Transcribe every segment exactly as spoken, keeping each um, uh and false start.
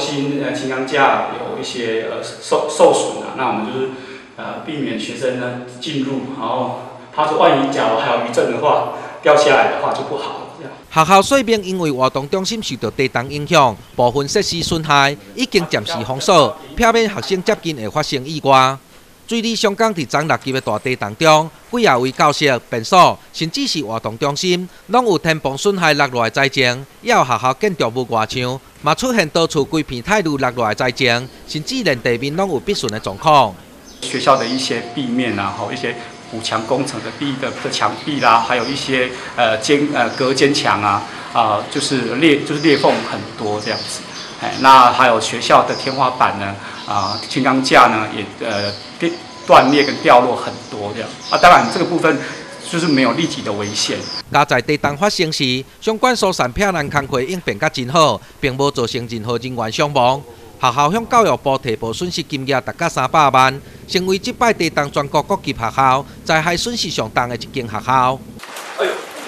心呃轻钢架有一些呃受受损啊，那我们就是呃避免学生呢进入，然后怕说万一假如还有余震的话，掉下来的话就不好。 学校说明，因为活动中心受到地震影响，部分设施损害，已经暂时封锁，避免学生接近会发生意外。水利相关伫昨六级的大地震中，几啊位教室、便所，甚至是活动中心，拢有天崩损害落落的灾情。也有学校建筑物外墙，嘛出现多处规片态度落落的灾情，甚至连地面拢有必损的状况。 学校的一些壁面啊，好一些。 补强工程的壁的的墙壁啦，还有一些呃间呃隔间墙啊啊、呃，就是裂就是裂缝很多这样子。哎，那还有学校的天花板呢啊，轻钢架呢也呃断裂跟掉落很多这样啊。当然这个部分就是没有立即的危险。 加在地震发生时，相关疏散避难工作应变甲真好，并无造成任何人员伤亡。 学校向教育部提报损失金额达到三百万，成为这摆地震全国各级学校灾害损失上重的一间学校。哎呦！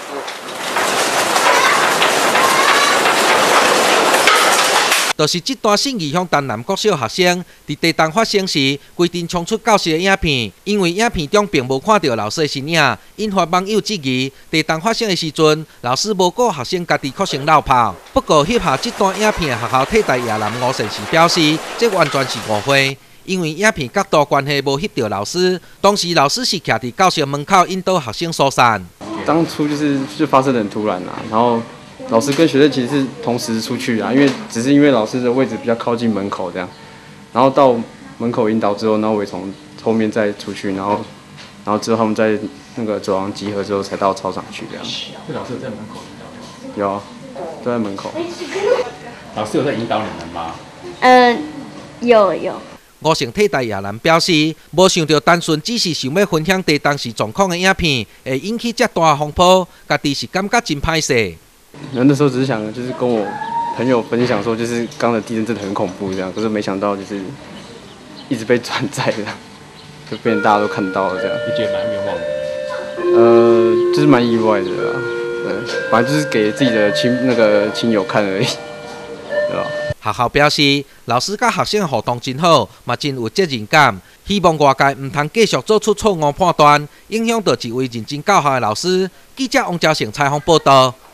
就是这段信义乡丹南国小学生在地震发生时，规定冲出教室的影片，因为影片中并无看到老师的身影，引发网友质疑。地震发生的时阵，老师无顾学生家己课程漏跑。不过，翕下这段影片的学校替代夜南吴善士表示，这完全是误会，因为影片角度关系无翕到老师。当时老师是徛伫教室门口引导学生疏散。 当初就是就发生得很突然啊，然后。 老师跟学生其实是同时出去啊，因为只是因为老师的位置比较靠近门口这样，然后到门口引导之后，然后我也从后面再出去，然后，然后之后他们在那个走廊集合之后才到操场去这样。 那老师有在门口引导？ 有啊，都在门口。 老师有在引导你们吗？ 嗯，有有。 吴姓替代夜南表示，无想到单纯只是想要分享地当时状况的影片，会引起这大风波，家己是感觉真歹势。 然后那时候只是想，就是跟我朋友分享说，就是刚的地震真的很恐怖这样，可是没想到就是一直被转载的，就变成大家都看到了这样。 你觉得蛮冤枉的？ 呃，就是蛮意外的啦，对，反正就是给自己的亲那个亲友看而已，对吧？ 学校表示，老师甲学生的互动真好，嘛真有责任感，希望外界唔通继续做出错误判断，影响到一位认真教学的老师。记者王昭成采访报道。